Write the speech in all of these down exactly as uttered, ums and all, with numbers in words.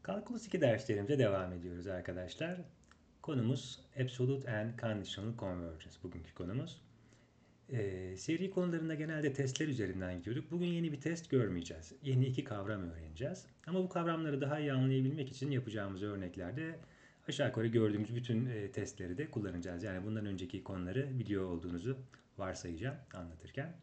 Kalkulus iki derslerimize devam ediyoruz arkadaşlar. Konumuz Absolute and Conditional Convergence bugünkü konumuz. Ee, seri konularında genelde testler üzerinden gidiyorduk. Bugün yeni bir test görmeyeceğiz. Yeni iki kavram öğreneceğiz. Ama bu kavramları daha iyi anlayabilmek için yapacağımız örneklerde aşağı yukarı gördüğümüz bütün e, testleri de kullanacağız. Yani bundan önceki konuları biliyor olduğunuzu varsayacağım anlatırken.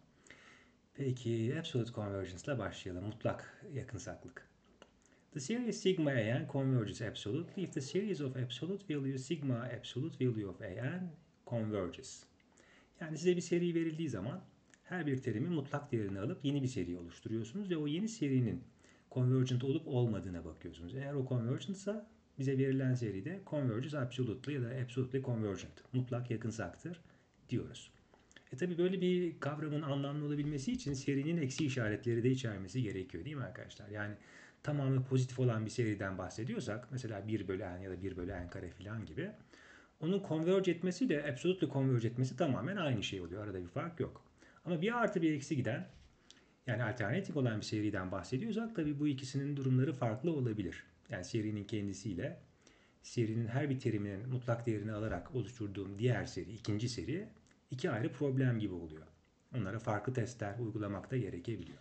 Peki Absolute Convergence ile başlayalım. Mutlak yakınsaklık. The series sigma an converges absolutely if the series of absolute values sigma absolute value of an converges. Yani size bir seri verildiği zaman her bir terimin mutlak değerini alıp yeni bir seri oluşturuyorsunuz ve o yeni serinin convergent olup olmadığına bakıyorsunuz. Eğer o convergent ise bize verilen seride converges absolutely ya da absolutely convergent, mutlak yakınsaktır diyoruz. E tabi böyle bir kavramın anlamlı olabilmesi için serinin eksi işaretleri de içermesi gerekiyor değil mi arkadaşlar? Yani tamamı pozitif olan bir seriden bahsediyorsak mesela bir bölü n ya da bir bölü n kare falan gibi onun converge etmesi ile absolutely converge etmesi tamamen aynı şey oluyor. Arada bir fark yok. Ama bir artı bir eksi giden yani alternatif olan bir seriden bahsediyorsak tabi bu ikisinin durumları farklı olabilir. Yani serinin kendisiyle serinin her bir teriminin mutlak değerini alarak oluşturduğum diğer seri, ikinci seri iki ayrı problem gibi oluyor. Onlara farklı testler uygulamak da gerekebiliyor.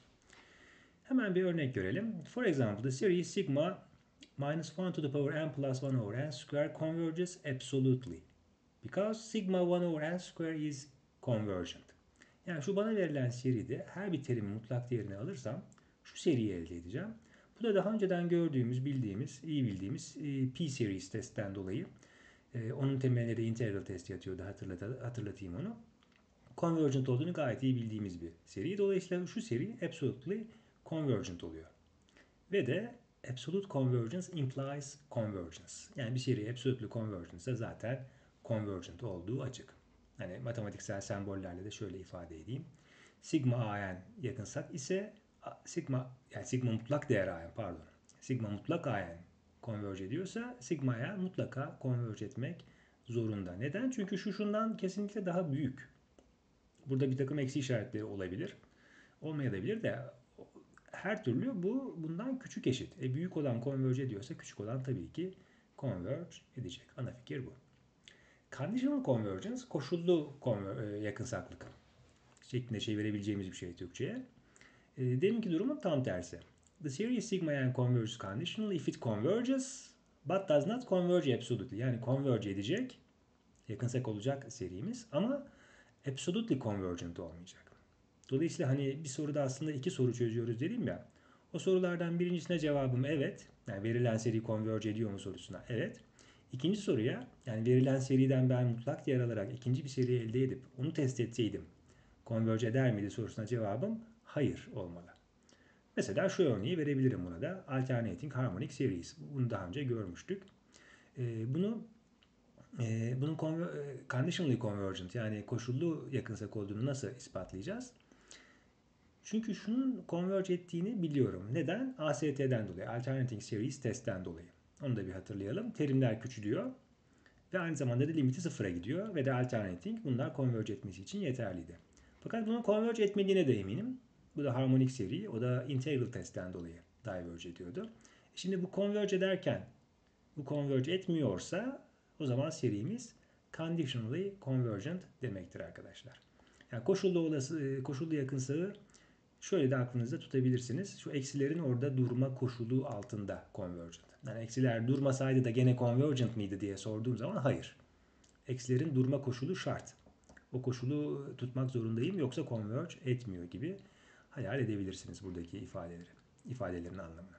Hemen bir örnek görelim. For example, the series sigma minus one to the power n plus one over n square converges absolutely. Because sigma one over n square is convergent. Yani şu bana verilen seride her bir terimin mutlak değerini alırsam şu seriyi elde edeceğim. Bu da daha önceden gördüğümüz, bildiğimiz, iyi bildiğimiz e, P-series testten dolayı. E, onun temeline de integral test yatıyordu, hatırlat hatırlatayım onu. Convergent olduğunu gayet iyi bildiğimiz bir seri. Dolayısıyla şu seri absolutely convergent oluyor. Ve de absolute convergence implies convergence. Yani bir seri absolutely convergent ise zaten convergent olduğu açık. Hani matematiksel sembollerle de şöyle ifade edeyim. Sigma an yakınsak ise sigma yani sigma mutlak değer an pardon. Sigma mutlak an converge ediyorsa sigma an mutlaka converge etmek zorunda. Neden? Çünkü şu şundan kesinlikle daha büyük. Burada bir takım eksi işaretleri olabilir. Olmayabilir de her türlü bu bundan küçük eşit. E, büyük olan converge ediyorsa küçük olan tabii ki converge edecek. Ana fikir bu. Conditional convergence koşullu conver- e, yakınsaklık şeklinde çevirebileceğimiz bir şey Türkçe'ye. E, deminki durumun tam tersi. The series sigma n converges conditionally if it converges but does not converge absolutely. Yani converge edecek, yakınsak olacak serimiz ama absolutely convergent olmayacak. Dolayısıyla hani bir soruda aslında iki soru çözüyoruz dedim ya. O sorulardan birincisine cevabım evet. Yani verilen seri converge ediyor mu sorusuna evet. İkinci soruya yani verilen seriden ben mutlak değer alarak ikinci bir seri elde edip onu test etseydim converge eder miydi sorusuna cevabım hayır olmalı. Mesela şu örneği verebilirim buna da. Alternating Harmonic Series. Bunu daha önce görmüştük. Ee, bunu e, bunun conditionally convergent yani koşullu yakınsak olduğunu nasıl ispatlayacağız? Çünkü şunun converge ettiğini biliyorum. Neden? A S T'den dolayı. Alternating Series testten dolayı. Onu da bir hatırlayalım. Terimler küçülüyor. Ve aynı zamanda da limiti sıfıra gidiyor. Ve de alternating bunlar converge etmesi için yeterliydi. Fakat bunun converge etmediğine de eminim. Bu da harmonik seri. O da integral testten dolayı diverge ediyordu. Şimdi bu converge ederken bu converge etmiyorsa o zaman serimiz conditionally convergent demektir arkadaşlar. Yani koşullu olası koşullu yakınsağı şöyle de aklınızda tutabilirsiniz. Şu eksilerin orada durma koşulu altında convergent. Yani eksiler durmasaydı da gene convergent miydi diye sorduğum zaman hayır. Eksilerin durma koşulu şart. O koşulu tutmak zorundayım yoksa converge etmiyor gibi hayal edebilirsiniz buradaki ifadeleri, ifadelerin anlamını.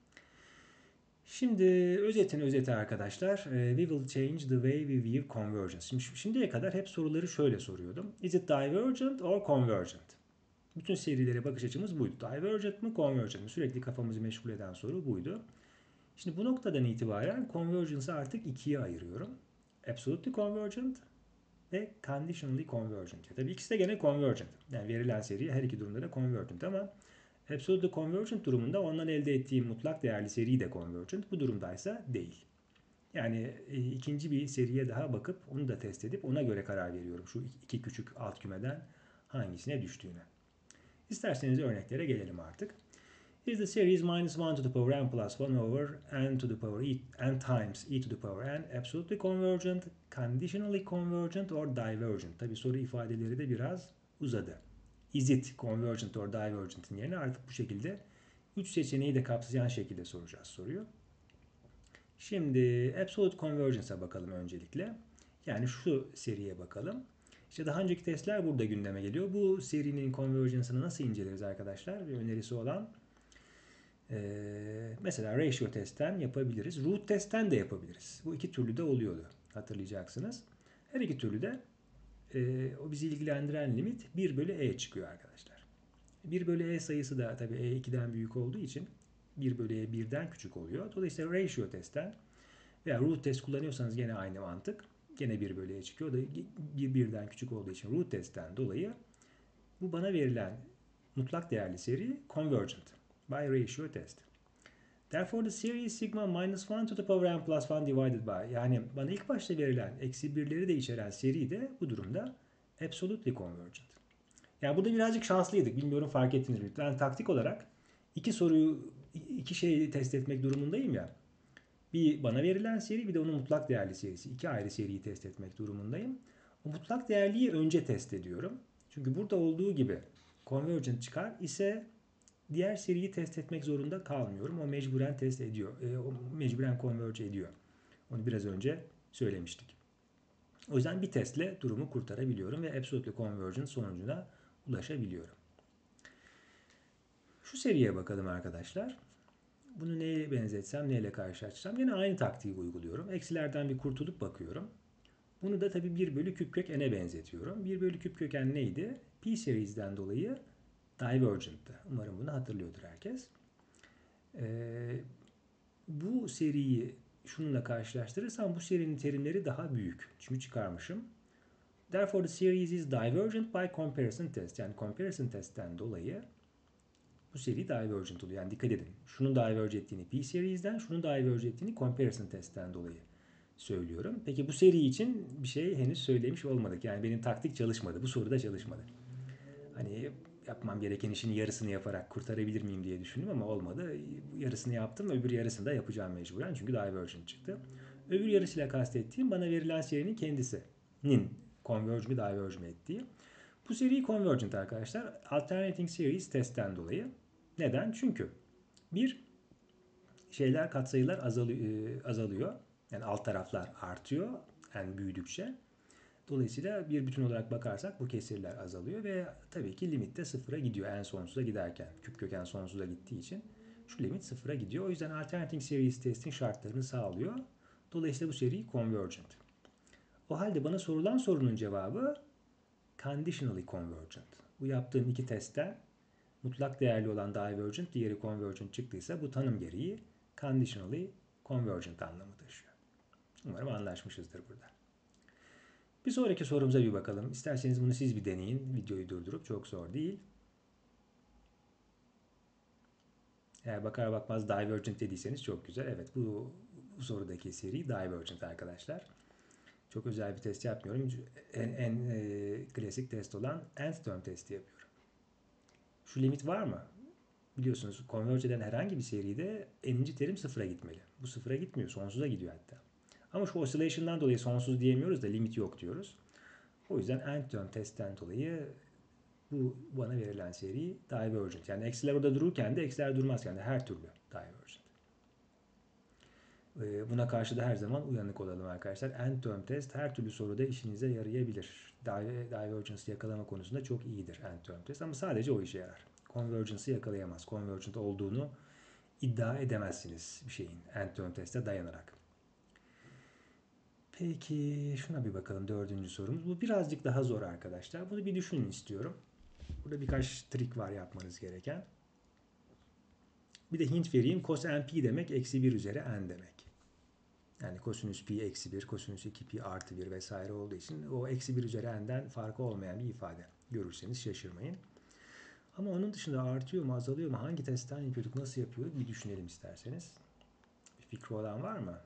Şimdi özetin özeti arkadaşlar. We will change the way we view convergence. Şimdi şimdiye kadar hep soruları şöyle soruyordum. Is it divergent or convergent? Bütün serilere bakış açımız buydu. Divergent mi, convergent mi? Sürekli kafamızı meşgul eden soru buydu. Şimdi bu noktadan itibaren convergence'ı artık ikiye ayırıyorum. Absolutely convergent ve conditionally convergent. Tabii ikisi de gene convergent. Yani verilen seri her iki durumda da convergent ama absolutely convergent durumunda ondan elde ettiğim mutlak değerli seri de convergent. Bu durumdaysa değil. Yani e, ikinci bir seriye daha bakıp onu da test edip ona göre karar veriyorum. Şu iki küçük alt kümeden hangisine düştüğüne. İsterseniz örneklere gelelim artık. is the series minus one to the power n plus one over n to the power e, n times e to the power n absolutely convergent, conditionally convergent or divergent. Tabi soru ifadeleri de biraz uzadı. Is it convergent or divergent'in yerine artık bu şekilde üç seçeneği de kapsayan şekilde soracağız soruyu. Şimdi absolute convergence'a bakalım öncelikle. Yani şu seriye bakalım. İşte daha önceki testler burada gündeme geliyor. Bu serinin convergence'ını nasıl inceleriz arkadaşlar? Bir önerisi olan ee, mesela ratio testten yapabiliriz. Root testten de yapabiliriz. Bu iki türlü de oluyordu. Hatırlayacaksınız. Her iki türlü de e, o bizi ilgilendiren limit bir bölü e çıkıyor arkadaşlar. bir bölü e sayısı da tabii e iki'den büyük olduğu için bir bölü e bir'den küçük oluyor. Dolayısıyla ratio testten veya root test kullanıyorsanız gene aynı mantık. Gene bir bölü e çıkıyor. O da bir bir'den küçük olduğu için root testten dolayı bu bana verilen mutlak değerli seri convergent by ratio test. Therefore the series sigma minus one to the power n plus one divided by, yani bana ilk başta verilen eksi birleri de içeren seri de bu durumda absolutely convergent. Yani burada birazcık şanslıydık. Bilmiyorum fark ettiniz mi? Ben taktik olarak iki soruyu, iki şeyi test etmek durumundayım ya. Bir bana verilen seri, bir de onun mutlak değerli serisi. İki ayrı seriyi test etmek durumundayım. O mutlak değerliyi önce test ediyorum. Çünkü burada olduğu gibi convergent çıkar ise diğer seriyi test etmek zorunda kalmıyorum. O mecburen test ediyor. E, o mecburen converge ediyor. Onu biraz önce söylemiştik. O yüzden bir testle durumu kurtarabiliyorum ve absolutely convergent sonucuna ulaşabiliyorum. Şu seriye bakalım arkadaşlar. Bunu neye benzetsem, neyle karşılaştırsam yine aynı taktiği uyguluyorum. Eksilerden bir kurtulup bakıyorum. Bunu da tabii bir bölü küp kök n'e benzetiyorum. bir bölü küp kök n neydi? P series'den dolayı divergent'tı. Umarım bunu hatırlıyordur herkes. Ee, bu seriyi şununla karşılaştırırsam bu serinin terimleri daha büyük. Çünkü çıkarmışım. Therefore the series is divergent by comparison test. Yani comparison testten dolayı bu seri divergent oluyor. Yani dikkat edin. Şunun diverge ettiğini P series'den, şunun diverge ettiğini comparison testten dolayı söylüyorum. Peki bu seri için bir şey henüz söylemiş olmadık. Yani benim taktik çalışmadı. Bu soruda çalışmadı. Hani yapmam gereken işin yarısını yaparak kurtarabilir miyim diye düşündüm ama olmadı. Yarısını yaptım, öbür yarısını da yapacağım mecburen çünkü divergent çıktı. Öbür yarısıyla kastettiğim bana verilen serinin kendisinin converge mi diverge mi ettiği. Bu seri convergent arkadaşlar. Alternating series testten dolayı. Neden? Çünkü bir, şeyler katsayılar azalıyor, azalıyor. Yani alt taraflar artıyor yani büyüdükçe. Dolayısıyla bir bütün olarak bakarsak bu kesirler azalıyor ve tabii ki limit de sıfıra gidiyor en sonsuza giderken. Küp köken sonsuza gittiği için şu limit sıfıra gidiyor. O yüzden alternating series testin şartlarını sağlıyor. Dolayısıyla bu seri convergent. O halde bana sorulan sorunun cevabı conditionally convergent. Bu yaptığım iki testten mutlak değerli olan divergent, diğeri convergent çıktıysa bu tanım gereği conditionally convergent anlamı taşıyor. Umarım anlaşmışızdır burada. Bir sonraki sorumuza bir bakalım. İsterseniz bunu siz bir deneyin. Videoyu durdurup, çok zor değil. Eğer bakar bakmaz divergent dediyseniz çok güzel. Evet, bu, bu sorudaki seri divergent arkadaşlar. Çok özel bir test yapmıyorum. En, en e, klasik test olan nth term testi yapıyorum. Şu limit var mı? Biliyorsunuz converge eden herhangi bir seride n'inci terim sıfıra gitmeli. Bu sıfıra gitmiyor. Sonsuza gidiyor hatta. Ama şu oscillation'dan dolayı sonsuz diyemiyoruz da limit yok diyoruz. O yüzden nth term testten dolayı bu bana verilen seri divergent. Yani eksiler orada dururken de eksiler durmazken de her türlü divergent. Buna karşı da her zaman uyanık olalım arkadaşlar. Nth term test her türlü soruda işinize yarayabilir. Divergence yakalama konusunda çok iyidir nth term test ama sadece o işe yarar. Convergence'ı yakalayamaz. Convergent olduğunu iddia edemezsiniz bir şeyin nth term teste dayanarak. Peki şuna bir bakalım, dördüncü sorumuz. Bu birazcık daha zor arkadaşlar. Bunu bir düşünün istiyorum. Burada birkaç trik var yapmanız gereken. Bir de hint vereyim. Cos np demek eksi bir üzeri n demek. Yani kosinüs pi eksi bir, kosinüs iki pi artı bir vesaire olduğu için o eksi bir üzeri n'den farkı olmayan bir ifade. Görürseniz şaşırmayın. Ama onun dışında artıyor mu, azalıyor mu, hangi testten yapıyorduk, nasıl yapıyorduk bir düşünelim isterseniz. Bir fikri olan var mı?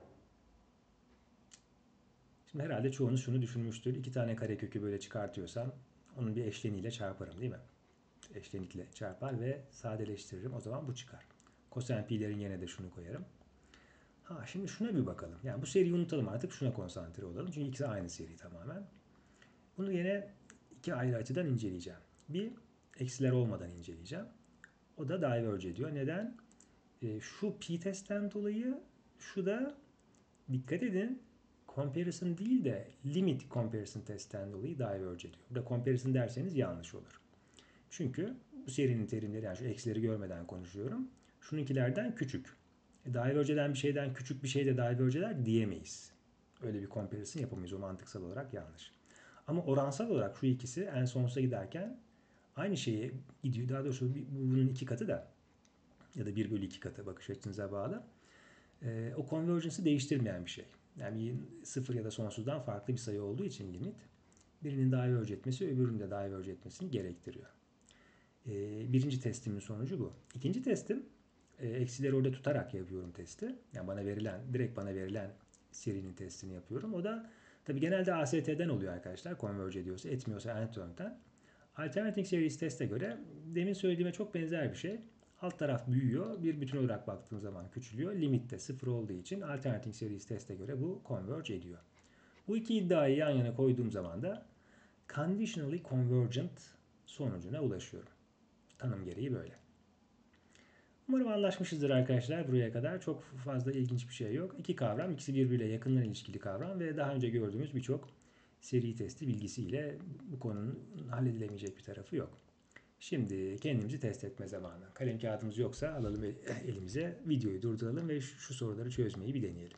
Şimdi herhalde çoğunuz şunu düşünmüştür. İki tane karekökü böyle çıkartıyorsam onun bir eşleniyle çarparım değil mi? eşlenikle çarpar ve sadeleştiririm. O zaman bu çıkar. Kosen pi'lerin yerine de şunu koyarım. Ha, şimdi şuna bir bakalım. Yani bu seriyi unutalım artık, şuna konsantre olalım. Çünkü ikisi aynı seri tamamen. Bunu yine iki ayrı açıdan inceleyeceğim. Bir, eksiler olmadan inceleyeceğim. O da diverge ediyor. Neden? E, şu p-testten dolayı, şu da dikkat edin, comparison değil de limit comparison testten dolayı diverge ediyor. Burada comparison derseniz yanlış olur. Çünkü bu serinin terimleri, yani şu eksileri görmeden konuşuyorum, şununkilerden küçük. E, diverge eden bir şeyden küçük bir şey de diverge eder diyemeyiz. Öyle bir comparison yapamayız. O mantıksal olarak yanlış. Ama oransal olarak şu ikisi en sonsuza giderken aynı şeye gidiyor. Daha doğrusu bunun iki katı da, ya da bir bölü iki katı, bakış açınıza bağlı. E, o convergence'ı değiştirmeyen bir şey. Yani sıfır ya da sonsuzdan farklı bir sayı olduğu için limit, birinin diverge etmesi öbürünün de diverge etmesini gerektiriyor. E, birinci testimin sonucu bu. İkinci testim, e, eksileri orada tutarak yapıyorum testi. Yani bana verilen, direkt bana verilen serinin testini yapıyorum. O da tabii genelde A S T'den oluyor arkadaşlar. Converge ediyorsa, etmiyorsa end-to-end'den. Alternating series teste göre demin söylediğime çok benzer bir şey. Alt taraf büyüyor. Bir bütün olarak baktığım zaman küçülüyor. Limit de sıfır olduğu için alternating series teste göre bu converge ediyor. Bu iki iddiayı yan yana koyduğum zaman da conditionally convergent sonucuna ulaşıyorum. Tanım gereği böyle. Umarım anlaşmışızdır arkadaşlar buraya kadar. Çok fazla ilginç bir şey yok. İki kavram, ikisi birbiriyle yakından ilişkili kavram ve daha önce gördüğümüz birçok seri testi bilgisiyle bu konunun halledilemeyecek bir tarafı yok. Şimdi kendimizi test etme zamanı. Kalem kağıdımız yoksa alalım elimize, videoyu durduralım ve şu soruları çözmeyi bir deneyelim.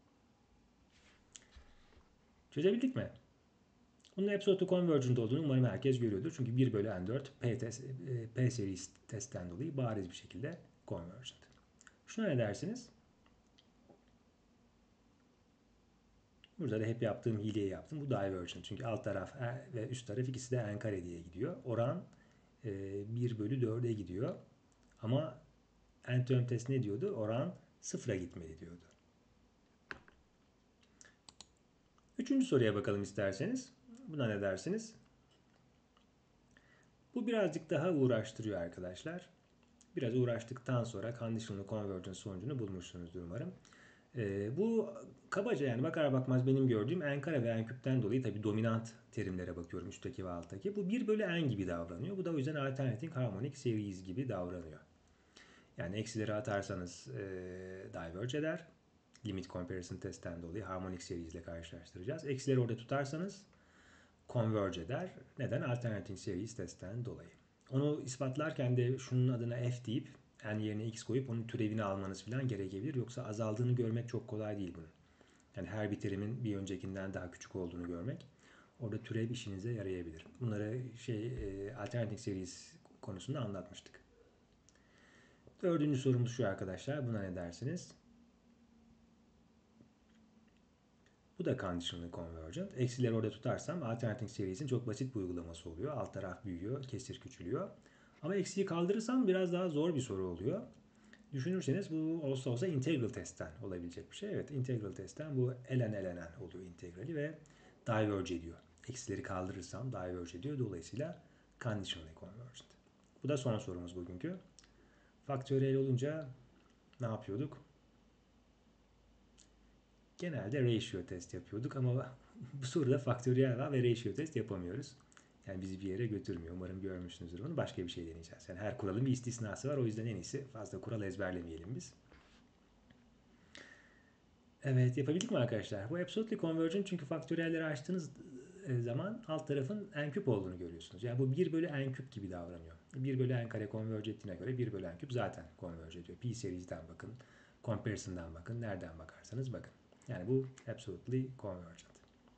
Çözebildik mi? Bunun absolute convergent olduğunu umarım herkes görüyordur. Çünkü bir bölü n dört P, test, P serisi testten dolayı bariz bir şekilde convergent. Şuna ne dersiniz? Burada da hep yaptığım hileyi yaptım. Bu divergent. Çünkü alt taraf ve üst taraf ikisi de n kare diye gidiyor. Oran bir bölü dörde gidiyor. Ama end-to-end test ne diyordu? Oran sıfıra gitmeli diyordu. Üçüncü soruya bakalım isterseniz. Buna ne dersiniz? Bu birazcık daha uğraştırıyor arkadaşlar. Biraz uğraştıktan sonra conditional convergence sonucunu bulmuşsunuzdur umarım. Ee, bu kabaca, yani bakar bakmaz benim gördüğüm n kare ve n küpten dolayı tabi dominant terimlere bakıyorum, üstteki ve alttaki. Bu bir bölü n gibi davranıyor. Bu da o yüzden alternating harmonic series gibi davranıyor. Yani eksileri atarsanız e, diverge eder. Limit comparison testten dolayı harmonic series ile karşılaştıracağız. Eksileri orada tutarsanız converge eder. Neden? Alternating series testten dolayı. Onu ispatlarken de şunun adına f deyip n yerine x koyup onun türevini almanız falan gerekebilir. Yoksa azaldığını görmek çok kolay değil bunun. Yani her bir terimin bir öncekinden daha küçük olduğunu görmek. Orada türev işinize yarayabilir. Bunları şey e, alternating series konusunda anlatmıştık. Dördüncü sorumuz şu arkadaşlar. Buna ne dersiniz? Bu da conditionally convergent. Eksileri orada tutarsam alternating series'in çok basit bir uygulaması oluyor. Alt taraf büyüyor, kesir küçülüyor. Ama eksiği kaldırırsam biraz daha zor bir soru oluyor. Düşünürseniz bu olsa olsa integral testten olabilecek bir şey. Evet, integral testten bu ln ln oluyor integrali ve diverge ediyor. Eksileri kaldırırsam diverge ediyor. Dolayısıyla conditionally convergent. Bu da son sorumuz bugünkü. Faktöriyel olunca ne yapıyorduk? Genelde ratio test yapıyorduk ama bu soruda faktöriyel var ve ratio test yapamıyoruz. Yani bizi bir yere götürmüyor. Umarım görmüşsünüzdür bunu. Başka bir şey deneyeceğiz. Yani her kuralın bir istisnası var. O yüzden en iyisi fazla kural ezberlemeyelim biz. Evet, yapabildik mi arkadaşlar? Bu absolutely convergent, çünkü faktöriyelleri açtığınız zaman alt tarafın n küp olduğunu görüyorsunuz. Yani bu bir bölü n küp gibi davranıyor. bir bölü n kare converge ettiğine göre bir bölü n küp zaten converge ediyor. P series'den bakın, comparison'dan bakın, nereden bakarsanız bakın. Yani bu absolutely convergent.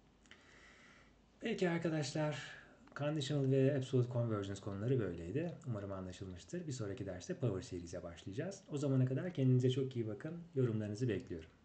Peki arkadaşlar, conditional ve absolute convergence konuları böyleydi. Umarım anlaşılmıştır. Bir sonraki derste Power Series'e başlayacağız. O zamana kadar kendinize çok iyi bakın. Yorumlarınızı bekliyorum.